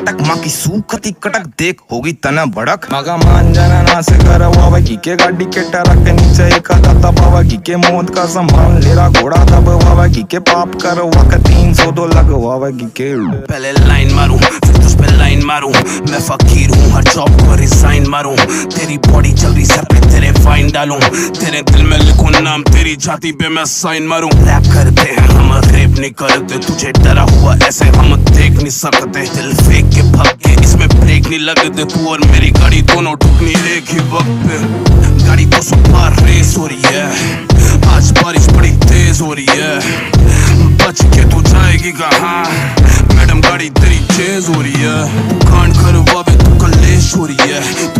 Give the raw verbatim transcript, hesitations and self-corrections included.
कटक माँ की सूखती कटक देख होगी तना भड़क मगा मान जाना ना से करवा की के गाड़ी के टरक के नीचे एक दाता बाबा की के मौत का सम्मान लेरा घोड़ा दबवा की के पाप करवा का तीन सौ दो लगवा की के पहले लाइन मारूं फिर तुझ पे लाइन मारूं मैं फकीर हूँ हर जॉब को रिजाइन मारूं तेरी बॉडी चल रही सर पे तेरे फाइन डालूं तेरे दिल में लिखूं नाम तेरी छाती पे मैं साइन मारूं रैप करते हैं हम रेप नहीं करते तुझे डरा हुआ ऐसे हम देख नहीं सकते दिल फेंक के भाग के इसमें ब्रेक नहीं लगते तू और मेरी गाड़ी दोनों ठुकनी एक ही वक्त पे गाड़ी तो सौ पार रेस हो रही है आज बारिश बड़ी तेज हो रही है बच के तू जाएगी कहाँ मैडम गाड़ी तेरी चेज हो रही है कांड करवावे तू कलेश हो रही है